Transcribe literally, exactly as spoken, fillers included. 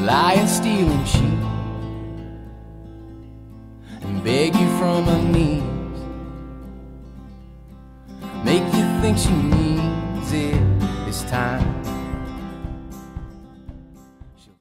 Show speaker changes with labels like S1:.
S1: lying, stealing sheep, and beg you from her knees, make you think she